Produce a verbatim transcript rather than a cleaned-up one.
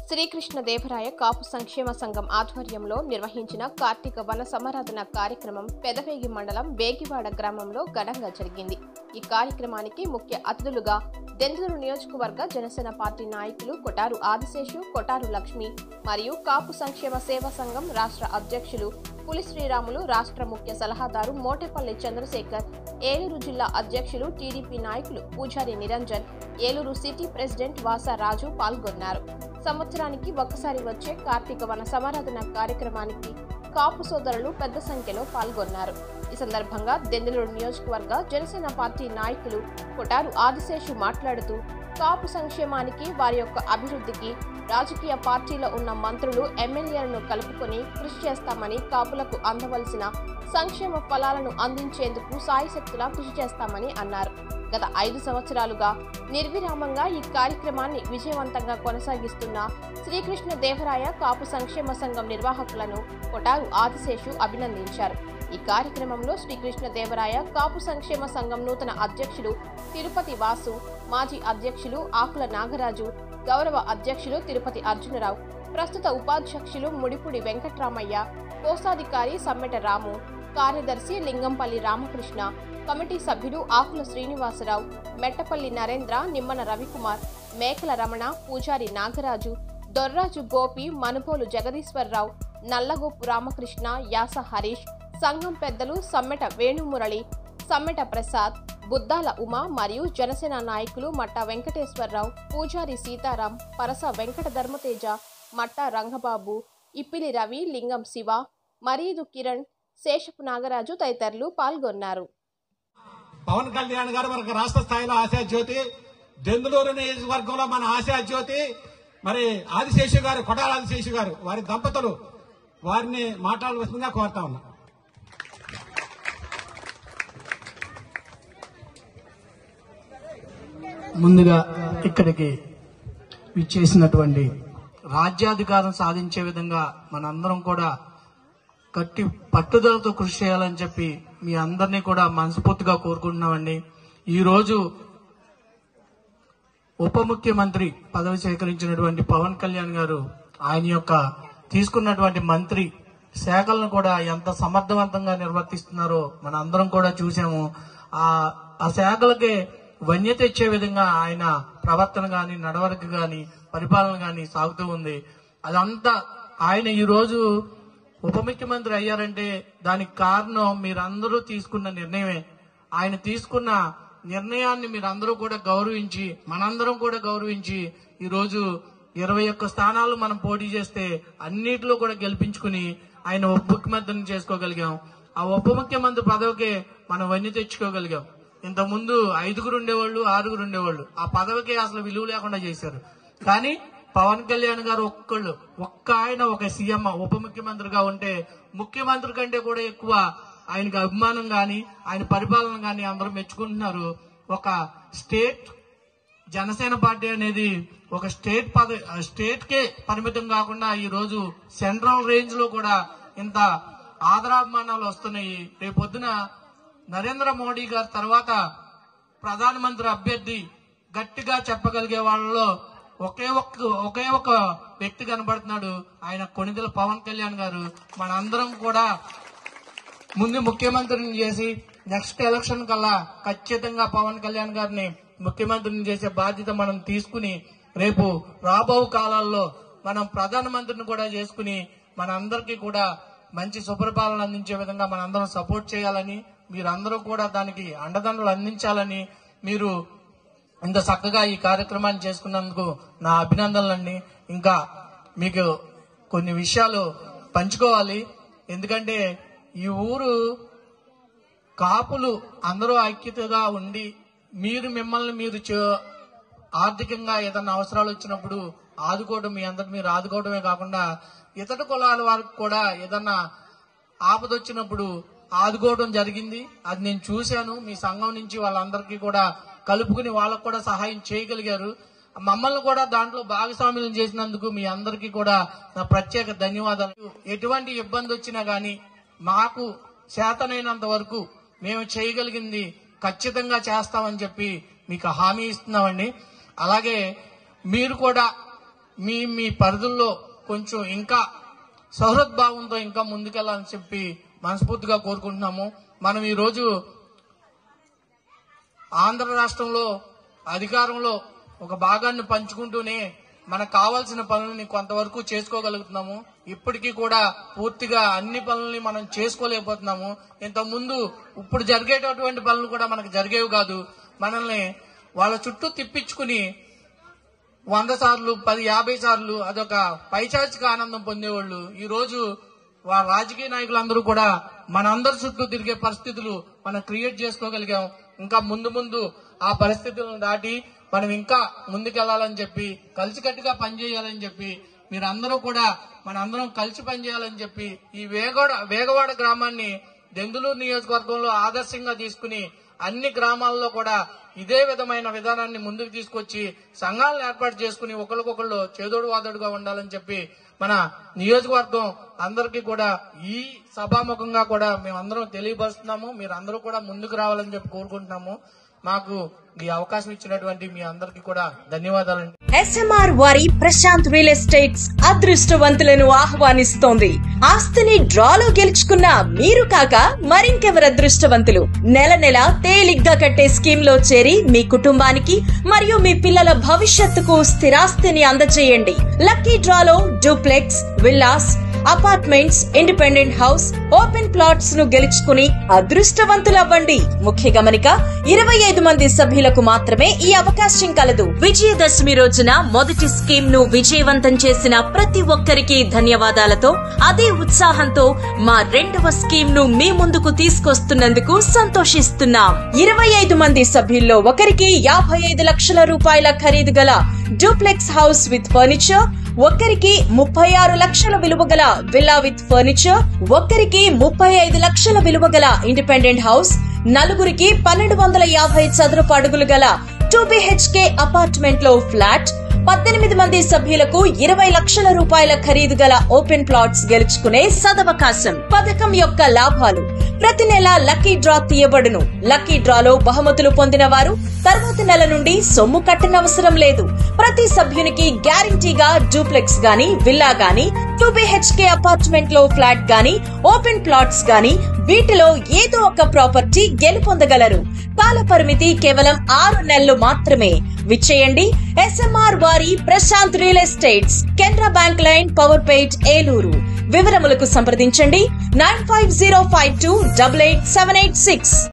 శ్రీకృష్ణదేవరాయ కాపు సంక్షేమ సంఘం ఆధ్వర్యంలో నిర్వహించిన కార్తీక వన సమారాధన కార్యక్రమం పెదవేగి మండలం వేగివాడ గ్రామంలో ఘనంగా జరిగింది. ఈ కార్యక్రమానికి ముఖ్య అతిథులుగా దెందులూరు నియోజకవర్గ జనసేన పార్టీ నాయకులు కొటారు ఆదిశేషు, కొటారు లక్ష్మి మరియు కాపు సంక్షేమ సేవా సంఘం రాష్ట్ర అధ్యక్షులు పులి శ్రీరాములు, రాష్ట్ర ముఖ్య సలహాదారు మోటేపల్లి చంద్రశేఖర్, ఏలూరు జిల్లా అధ్యక్షులు టీడీపీ నాయకులు పూజారి నిరంజన్, ఏలూరు సిటీ ప్రెసిడెంట్ వాసా రాజు పాల్గొన్నారు. సంవత్సరానికి ఒక్కసారి వచ్చే కార్తీక వన సమారాధన కార్యక్రమానికి కాపు సోదరులు పెద్ద సంఖ్యలో పాల్గొన్నారు. ఈ సందర్భంగా దెందులూరు నియోజకవర్గ జనసేన పార్టీ నాయకులు కొటారు ఆదిశేషు మాట్లాడుతూ కాపు సంక్షేమానికి, వారి యొక్క అభివృద్ధికి రాజకీయ పార్టీలో ఉన్న మంత్రులు, ఎమ్మెల్యేలను కలుపుకొని కృషి చేస్తామని, కాపులకు అందవలసిన సంక్షేమ ఫలాలను అందించేందుకు సాయశక్తులా కృషి చేస్తామని అన్నారు. గత ఐదు సంవత్సరాలుగా నిర్విరామంగా ఈ కార్యక్రమాన్ని విజయవంతంగా కొనసాగిస్తున్న శ్రీకృష్ణదేవరాయ కాపు సంక్షేమ సంఘం నిర్వాహకులను కొటారు ఆదిశేషు అభినందించారు. ఈ కార్యక్రమంలో శ్రీకృష్ణదేవరాయ కాపు సంక్షేమ సంఘం నూతన అధ్యక్షులు తిరుపతి వాసు, మాజీ అధ్యక్షులు ఆకుల నాగరాజు, గౌరవ అధ్యక్షులు తిరుపతి అర్జునరావు, ప్రస్తుత ఉపాధ్యక్షులు ముడిపుడి వెంకట్రామయ్య, కోశాధికారి సమ్మెట రాము, కార్యదర్శి లింగంపల్లి రామకృష్ణ, కమిటీ సభ్యులు ఆకుల శ్రీనివాసరావు, మెట్టపల్లి నరేంద్ర, నిమ్మన రవికుమార్, మేకల రమణ, పూజారి నాగరాజు, దొర్రాజు గోపి, మనుబోలు జగదీశ్వరరావు, నల్లగోపు రామకృష్ణ, యాస హరీష్, సంఘం పెద్దలు సమ్మెట వేణుమురళి, సమ్మెట ప్రసాద్, బుద్దాల ఉమా మరియు జనసేన నాయకులు మట్ట వెంకటేశ్వరరావు, పూజారి సీతారాం, పరస వెంకట ధర్మతేజ, మట్ట రంగబాబు, ఇప్పిలి రవి, లింగం శివ, మరీదు కిరణ్, శేషపు నాగరాజు తదితరులు పాల్గొన్నారు. పవన్ కళ్యాణ్ గారు మనకు రాష్ట్ర స్థాయిలో ఆశా జ్యోతి, దెందులూరు నియోజకవర్గంలో మన ఆశా జ్యోతి మరి ఆదిశేషు గారు, కొటారు ఆదిశేషు గారు, వారి దంపతులు, వారిని మాట్లాడవలసిందిగా కోరుతా ఉన్నా. ముందుగా ఇక్కడికి విచ్చేసినటువంటి రాజ్యాధికారం సాధించే విధంగా మనందరం కూడా గట్టి పట్టుదలతో కృషి చేయాలని చెప్పి మీ అందరినీ కూడా మనస్ఫూర్తిగా కోరుకుంటున్నామండి. ఈరోజు ఉప ముఖ్యమంత్రి పదవి స్వీకరించినటువంటి పవన్ కళ్యాణ్ గారు ఆయన యొక్క తీసుకున్నటువంటి మంత్రి శాఖలను కూడా ఎంత సమర్థవంతంగా నిర్వర్తిస్తున్నారో మన అందరం కూడా చూసాము. ఆ ఆ శాఖలకే వన్య తెచ్చే విధంగా ఆయన ప్రవర్తన గాని, నడవడిక గాని, పరిపాలన గాని సాగుతూ ఉంది. అదంతా ఆయన ఈ రోజు ఉప ముఖ్యమంత్రి అయ్యారంటే దానికి కారణం మీరందరూ తీసుకున్న నిర్ణయమే. ఆయన తీసుకున్న నిర్ణయాన్ని మీరందరూ కూడా గౌరవించి, మనందరం కూడా గౌరవించి ఈ రోజు ఇరవై ఒక్క స్థానాలు మనం పోటీ చేస్తే అన్నిటిలో కూడా గెలిపించుకుని ఆయన ఉప ముఖ్యమంత్రిని చేసుకోగలిగాం. ఆ ఉప ముఖ్యమంత్రి పదవికే మనం వన్య తెచ్చుకోగలిగాం. ఇంతకుముందు ఐదుగురు ఉండేవాళ్ళు, ఆరుగురు ఉండేవాళ్ళు. ఆ పదవికి అసలు విలువ లేకుండా చేశారు. కానీ పవన్ కళ్యాణ్ గారు ఒక్కళ్ళు ఒక్క ఆయన ఒక సీఎం ఉప ముఖ్యమంత్రిగా ఉంటే ముఖ్యమంత్రి కంటే కూడా ఎక్కువ ఆయనకు అభిమానం గాని, ఆయన పరిపాలన గాని అందరూ మెచ్చుకుంటున్నారు. ఒక స్టేట్ జనసేన పార్టీ అనేది ఒక స్టేట్ పదవి స్టేట్ కే పరిమితం కాకుండా ఈ రోజు సెంట్రల్ రేంజ్ లో కూడా ఇంత ఆదరాభిమానాలు వస్తున్నాయి. రేపొద్దున నరేంద్ర మోడీ గారి తర్వాత ప్రధానమంత్రి అభ్యర్థి గట్టిగా చెప్పగలిగే వాళ్ళలో ఒకే ఒక్క ఒకే ఒక వ్యక్తి కనబడుతున్నాడు. ఆయన కొణిదెల పవన్ కళ్యాణ్ గారు. మనందరం కూడా ముందు ముఖ్యమంత్రిని చేసి నెక్స్ట్ ఎలక్షన్ కల్లా ఖచ్చితంగా పవన్ కళ్యాణ్ గారిని ముఖ్యమంత్రిని చేసే బాధ్యత మనం తీసుకుని రేపు రాబో కాలాల్లో మనం ప్రధానమంత్రిని కూడా చేసుకుని మనందరికీ కూడా మంచి సుపరిపాలన అందించే విధంగా మనందరం సపోర్ట్ చేయాలని, మీరందరూ కూడా దానికి అండదండలు అందించాలని, మీరు ఇంత చక్కగా ఈ కార్యక్రమాన్ని చేసుకున్నందుకు నా అభినందనలండి. ఇంకా మీకు కొన్ని విషయాలు పంచుకోవాలి. ఎందుకంటే ఈ ఊరు కాపులు అందరూ ఐక్యతగా ఉండి మీరు మిమ్మల్ని మీరు ఆర్థికంగా ఏదన్నా అవసరాలు వచ్చినప్పుడు ఆదుకోవడం, మీ అందరు మీరు ఆదుకోవడమే కాకుండా ఇతర కులాల వారికి కూడా ఏదన్నా ఆపదొచ్చినప్పుడు ఆదుకోవడం జరిగింది. అది నేను చూశాను. మీ సంఘం నుంచి వాళ్ళందరికీ కూడా కలుపుకుని వాళ్ళకు కూడా సహాయం చేయగలిగారు. మమ్మల్ని కూడా దాంట్లో భాగస్వామ్యం చేసినందుకు మీ అందరికీ కూడా నా ప్రత్యేక ధన్యవాదాలు. ఎటువంటి ఇబ్బంది వచ్చినా గాని మాకు చేతనైనంత వరకు మేము చేయగలిగింది ఖచ్చితంగా చేస్తామని చెప్పి మీకు హామీ ఇస్తున్నామండి. అలాగే మీరు కూడా మీ మీ పరిధుల్లో కొంచెం ఇంకా సౌహృద్భావంతో ఇంకా ముందుకెళ్లాలని చెప్పి మనస్ఫూర్తిగా కోరుకుంటున్నాము. మనం ఈ రోజు ఆంధ్ర రాష్ట్రంలో అధికారంలో ఒక భాగాన్ని పంచుకుంటూనే మనకు కావాల్సిన పనులని కొంతవరకు చేసుకోగలుగుతున్నాము. ఇప్పటికీ కూడా పూర్తిగా అన్ని పనులని మనం చేసుకోలేకపోతున్నాము. ఇంతకు ముందు ఇప్పుడు జరిగేటటువంటి పనులు కూడా మనకు జరిగేవి కాదు. మనల్ని వాళ్ళ చుట్టూ తిప్పించుకుని వంద సార్లు పది యాభై సార్లు అదొక పైచాచిక ఆనందం పొందేవాళ్ళు. ఈ రోజు వాళ్ళ రాజకీయ నాయకులందరూ కూడా మనందరి చుట్టూ తిరిగే పరిస్థితులు మనం క్రియేట్ చేసుకోగలిగాం. ఇంకా ముందు ముందు ఆ పరిస్థితులను దాటి మనం ఇంకా ముందుకెళ్లాలని చెప్పి కలిసికట్టుగా పనిచేయాలని చెప్పి మీరందరూ కూడా మనందరం కలిసి పనిచేయాలని చెప్పి ఈ వేగవాడ వేగవాడ గ్రామాన్ని దెందులూరు నియోజకవర్గంలో ఆదర్శంగా తీసుకుని అన్ని గ్రామాల్లో కూడా ఇదే విధమైన విధానాన్ని ముందుకు తీసుకొచ్చి సంఘాలను ఏర్పాటు చేసుకుని ఒకరికొకళ్ళు చేదోడు వాదోడుగా ఉండాలని చెప్పి మన నియోజకవర్గం అందరికీ కూడా ఈ సభాముఖంగా కూడా మేమందరం తెలియపరుస్తున్నాము. మీరు అందరూ కూడా ముందుకు రావాలని చెప్పి కోరుకుంటున్నాము. మాకు ఈ అవకాశం ఇచ్చినటువంటి మీ అందరికీ కూడా ధన్యవాదాలండి. ఎస్ఎంఆర్ వారి ప్రశాంత్ రియల్ ఎస్టేట్స్ అదృష్టవంతులను ఆహ్వానిస్తోంది. ఆస్తిని డ్రాలో గెలుచుకున్న మీరు కాక మరింకెవరు అదృష్టవంతులు? నెల నెల తేలిగ్గా కట్టే స్కీమ్ లో చేరి మీ కుటుంబానికి మరియు మీ పిల్లల భవిష్యత్తుకు స్థిరాస్తిని అందజేయండి. లక్కీ డ్రాలో duplex, villas, apartments, independent house, open plots ను గెలుచుకుని అదృష్టవంతులవ్వండి. ముఖ్య గమనిక, ఇరవై ఐదు మంది సభ్యులకు మాత్రమే ఈ అవకాశం కలదు. విజయదశమి రోజున మొదటి స్కీమ్ ను విజయవంతం చేసిన ప్రతి ఒక్కరికి ధన్యవాదాలతో, అదే ఉత్సాహంతో మా రెండవ స్కీమ్ ను మీ ముందుకు తీసుకొస్తున్నందుకు సంతోషిస్తున్నాం. ఇరవై ఐదు మంది సభ్యుల్లో ఒకరికి యాభై ఐదు లక్షల రూపాయల ఖరీదు గల డూప్లెక్స్ హౌస్ విత్ ఫర్నిచర్, ఒక్కరికి ముప్పై ఆరు లక్షల విలువ గల విల్లా విత్ ఫర్నిచర్, ఒక్కరికి ముప్పై ఐదు లక్షల విలువ గల ఇండిపెండెంట్ హౌస్, నలుగురికి పన్నెండు వందల యాభై చదరపు అడుగులు గల టూ బిహెచ్కే అపార్ట్మెంట్ లో ఫ్లాట్, పద్దెనిమిది మంది సభ్యులకు ఇరవై లక్షల రూపాయల ఖరీదు గల ఓపెన్ ప్లాట్స్ గెలుచుకునే సదవకాశం. పథకం యొక్క లాభాలు: ప్రతి నెల లక్కీ డ్రా తీయబడును. లక్కీ డ్రాలో బహుమతులు పొందిన వారు తర్వాతి నెల నుండి సొమ్ము కట్టనవసరం లేదు. ప్రతి సభ్యునికి గ్యారంటీగా డూప్లెక్స్ గాని, విల్లా గాని, టూ బిహెచ్కే అపార్ట్మెంట్ లో ఫ్లాట్ గాని, ఓపెన్ ప్లాట్స్ గాని వీటిలో ఏదో ఒక ప్రాపర్టీ గెలుపొందగలరు. కాల పరిమితి కేవలం ఆరు నెలలు మాత్రమే. విచ్చేయండి ఎస్ఎంఆర్ వారి Prashant real estates, Canara bank line, Powerpet, Eluru. వివరములకు సంప్రదించండి nine five zero five two double eight seven eight six.